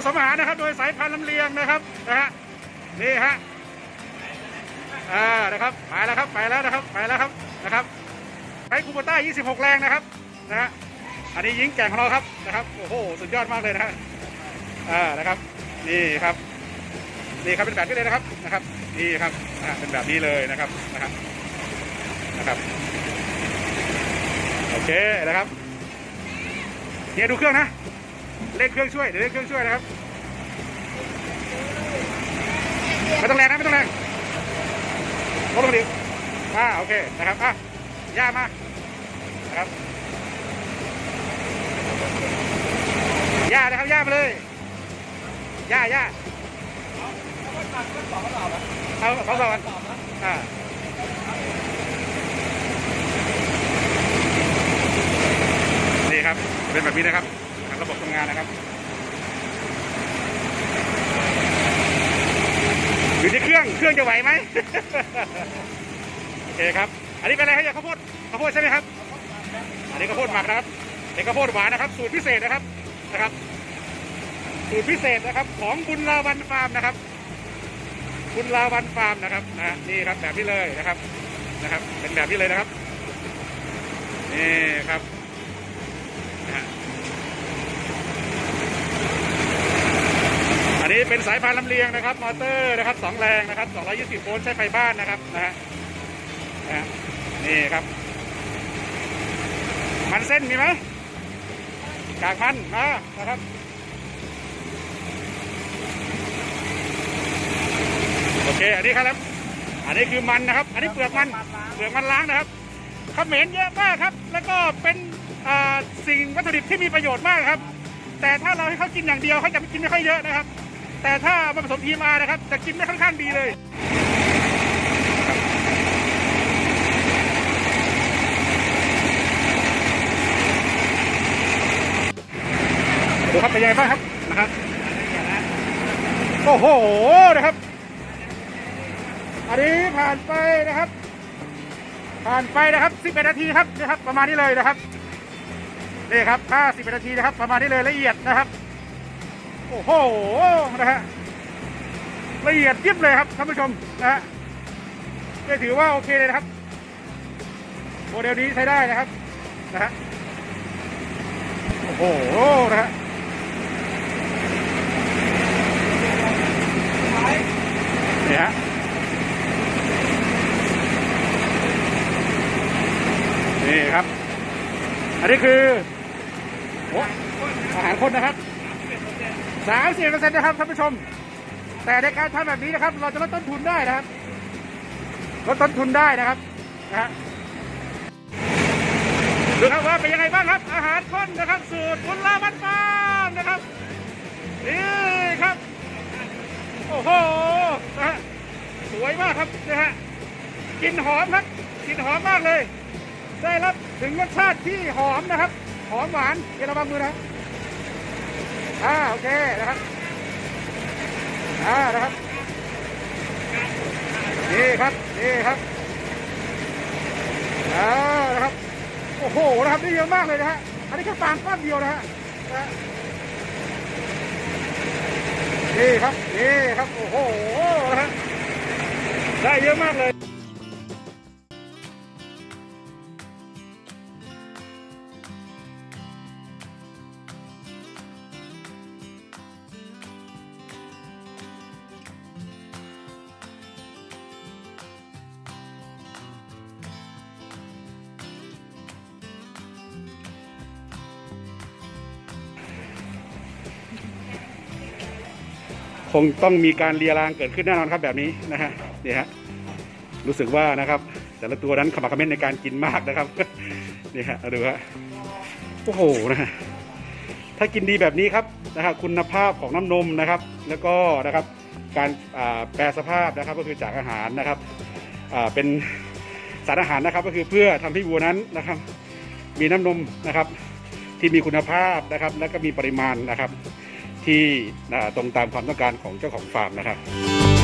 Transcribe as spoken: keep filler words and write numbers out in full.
สมอาหารนะครับโดยสายพันธุ์ลำเลียงนะครับนะฮะนี่ฮะอ่านะครับไปแล้วครับไปแล้วนะครับไปแล้วครับนะครับใช้คูโบต้ายี่สิบหกแรงนะครับนะฮะอันนี้ยิงแก่งของเราครับนะครับโอ้โหสุดยอดมากเลยนะฮะอ่านะครับนี่ครับนี่ครับเป็นแบบนี้เลยนะครับนะครับนี่ครับอ่าเป็นแบบนี้เลยนะครับนะครับนะครับโอเคนะครับเนี่ยดูเครื่องนะเล่นเครื่องช่วยเดี๋ยวเล่นเครื่องช่วยนะครับไม่ต้องแรงนะไม่ต้องแรงลดลงดิอ่าโอเคนะครับอ่ะย่ามานะครับย่านะครับย่ามาเลยย่าย่าเอาเขาสอนอ่านี่ครับเป็นแบบนี้นะครับระบบทำงานนะครับอยู่ที่เครื่องเครื่องจะไหวไหม โอเคครับอันนี้เป็นอะไรครับข้าวโพดข้าวโพดใช่ไหมครับอันนี้ข้าวโพดหมักนะครับเป็นข้าวโพดหวานนะครับสูตรพิเศษนะครับนะครับสูตรพิเศษนะครับของบุญลาวันฟาร์มนะครับบุญลาวันฟาร์มนะครับนะนี่ครับแบบนี้เลยนะครับนะครับเป็นแบบนี้เลยนะครับนี่ครับอันนี้เป็นสายพานลำเลียงนะครับมอเตอร์นะครับสองแรงนะครับสองร้อยยี่สิบโวลต์ใช้ไฟบ้านนะครับนะฮะนี่ครับมันเส้นมีไหมกากมันมานะครับโอเคอันนี้ครับอันนี้คือมันนะครับอันนี้เปลือกมันเปลือกมันล้างนะครับเขมรเยอะมากครับแล้วก็เป็นสิ่งวัตถุดิบที่มีประโยชน์มากครับแต่ถ้าเราให้เขากินอย่างเดียวเขาจะไม่กินไม่ค่อยเยอะนะครับแต่ถ้ามาผสม พี เอ็ม อาร์ นะครับจะกินได้ค่อนข้างดีเลยดูครับเป็นยังไงบ้างครับนะครับโอ้โหนะครับอันนี้ผ่านไปนะครับผ่านไปนะครับสิบเอ็ดนาทีครับนะครับประมาณนี้เลยนะครับนี่ครับห้าสิบเอ็ดนาทีนะครับประมาณนี้เลยละเอียดนะครับโอ้โหนะฮะละเอียดยิบเลยครับท่านผู้ชมนะฮะก็ถือว่าโอเคเลยนะครับโมเดลนี้ใช้ได้นะครับนะฮะโอ้โหนะฮะนี่ฮะนี่ครับอันนี้คืออาหารคนนะครับสามสิบเปอร์เซ็นต์นะครับท่านผู้ชมแต่ในการทำแบบนี้นะครับเราจะลดต้นทุนได้นะครับลดต้นทุนได้นะครับนะฮะดูครับว่าเป็นยังไงบ้างครับอาหารคนนะครับสูตรบุญลาวันฟาร์มนะครับนี่ครับโอ้โหนะฮะสวยมากครับนะฮะกลิ่นหอมครับกลิ่นหอมมากเลยได้รับถึงรสชาติที่หอมนะครับหอมหวานเดี๋ยวระวังมือนะอ่าโอเคนะครับอ่านะครับนี่ครับนี่ครับอ่านะครับโอ้โหนะครับได้เยอะมากเลยนะฮะอันนี้แค่ฟางก้อนเดียวนะฮะนี่ครับนี่ครับโอ้โหนะฮะได้เยอะมากเลยคงต้องมีการเลียรางเกิดขึ้นแน่นอนครับแบบนี้นะฮะนี่ฮะรู้สึกว่านะครับแต่ละตัวนั้นขมักเขม้นในการกินมากนะครับนี่ฮะดูฮะโอ้โหนะฮะถ้ากินดีแบบนี้ครับนะฮะคุณภาพของน้ำนมนะครับแล้วก็นะครับการแปรสภาพนะครับก็คือจากอาหารนะครับเป็นสารอาหารนะครับก็คือเพื่อทำให้วัวนั้นนะครับมีน้ำนมนะครับที่มีคุณภาพนะครับและก็มีปริมาณนะครับที่ตรงตามความต้องการของเจ้าของฟาร์มนะครับ